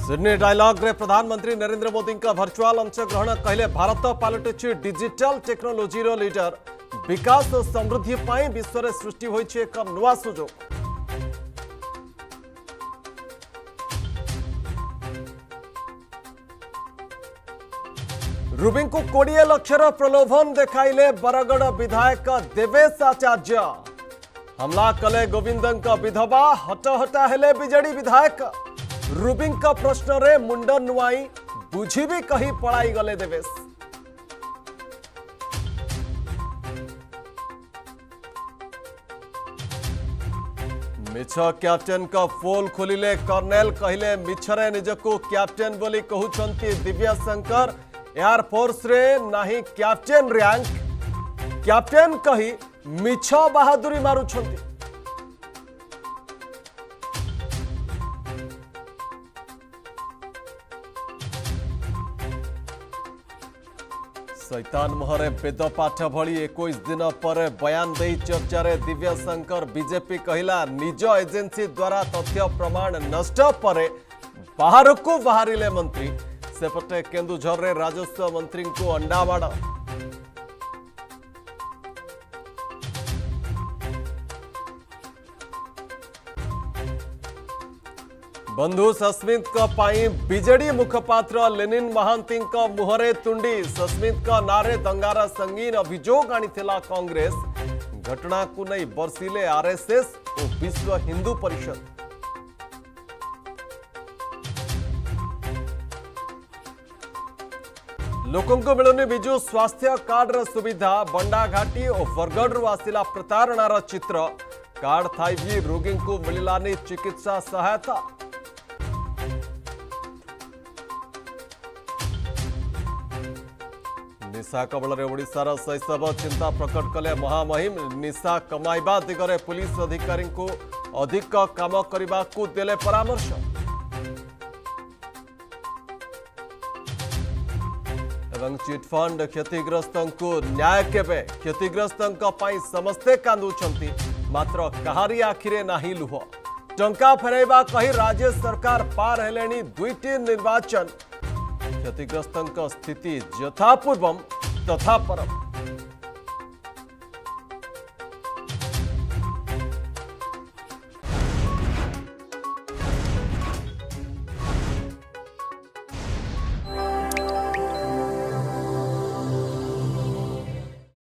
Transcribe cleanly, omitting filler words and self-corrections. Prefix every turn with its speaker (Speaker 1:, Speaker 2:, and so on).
Speaker 1: Sydney dialogue रे प्रधानमंत्री नरेंद्र मोदी का वर्चुअल अंशग्रहण कहले भारत पलटि डिजिटल टेक्नोलोजी रो लीडर विकास और समृद्धि पाई विश्व में सृष्टि होइछे एक नवा सुजोग। रुबिं को 20 लक्षर प्रलोभन देखाइले बरगड़ विधायक देवेश आचार्य। हमला कले गोविंदन का विधवा हटहटा हेले बीजेडी विधायक। रुबिं का प्रश्न रे मुंड नुआई बुझी भी कही पड़ाई गले देवेश। मिछ कैप्टेन का पोल खोलिले कर्नेल कहले मिछरे निजको कैप्टेन बोली कहउछंती दिव्या शंकर। एयरफोर्स रे नाही कैप्टेन रैंक कैप्टेन कही मिछ बहादुरी मारुछंती। शैतान मुहरे वेद पाठ भली 21 दिन पर बयान दे चर्चा रे दिव्या शंकर। बीजेपी कहला निज एजेंसी द्वारा तथ्य प्रमाण नष्ट पर बाहर को बाहरिले मंत्री। सेपटे केन्दुझर रे राजस्व मंत्री को अंडा माड़। बंधु सस्मित बीजेडी मुखपात्र लेनिन महांती मुहरे तुंडी। सस्मित नारे दंगार संगीन अभियोग आनीथिला कांग्रेस। घटना को नहीं बरसिले आरएसएस और विश्व हिंदू परिषद। लोकों को मिलुनी विजु स्वास्थ्य कार्ड र सुविधा। बंडाघाटी और बरगढ़ आसिला प्रतारणार चित्र। कार्ड थाई भी रोगी को मिलानी चिकित्सा सहायता। निशा कबल ओडिशार शैशव चिंता प्रकट कले महामहिम। निशा कमाइबा दिगरे पुलिस अधिकारी को अधिक काम करने को देले परामर्श। एवं चिटफंड क्षतिग्रस्त को न्याय केबे। क्षतिग्रस्त समस्ते कांदुछंती मात्र कहारी आखिरे नाही लुह। टंका फेरैबा कही राज्य सरकार पार हेलेनी 2टी निर्वाचन। क्षतिग्रस्त स्थिति यथापूर्वम तथा परम।